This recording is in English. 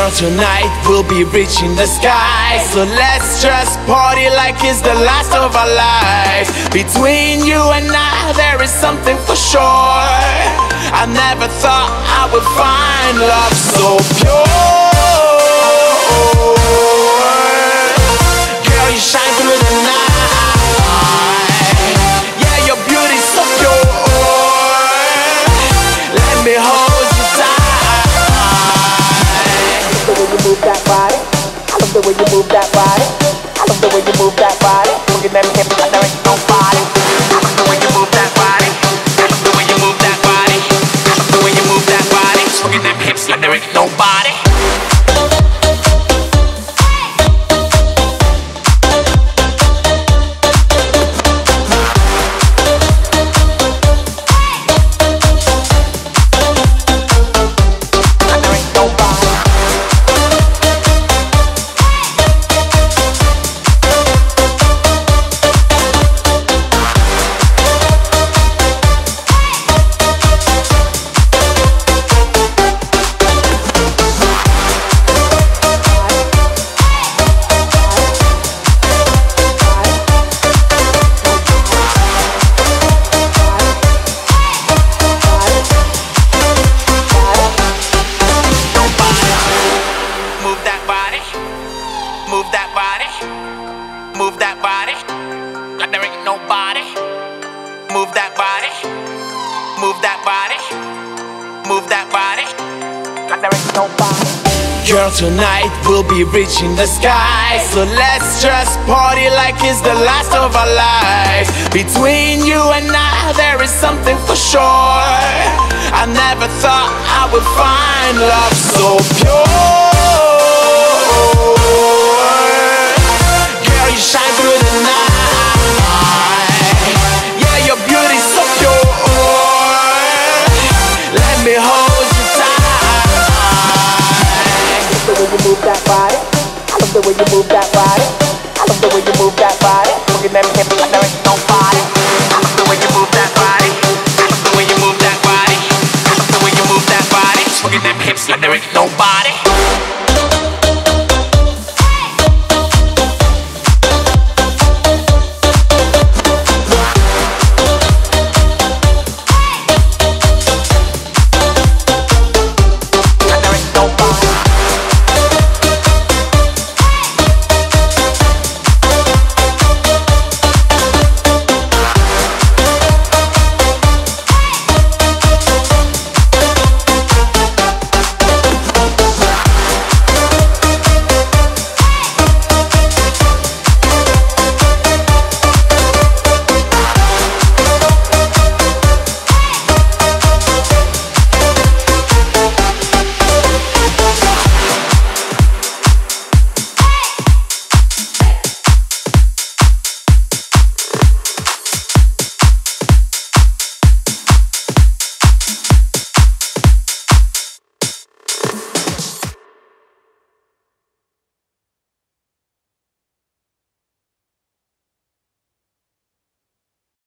Girl, tonight we'll be reaching the sky, so let's just party like it's the last of our lives. Between you and I, there is something for sure. I never thought I would find love so pure. Girl, you shine through the night. Yeah, your beauty's so pure. Let me hold you tight. I love the way you move that body. I love the way you move that body. I love the way you move that body. Look at them hips, like there ain't nobody. I love the way you move that body. I love the way you move that body. I love the way you move that body. Look at them hips, like there ain't nobody. Move that body, move that body, like there ain't nobody. Move that body, move that body, move that body, like there ain't nobody. Girl, tonight we'll be reaching the sky, so let's just party like it's the last of our lives. Between you and I, there is something for sure. I never thought I would find love so pure. You shine through the night. Yeah, your beauty's so pure. Let me hold you tight. I love the way you move that body. I love the way you move that body. I love the way you move that body. Look at them hips, like there ain't no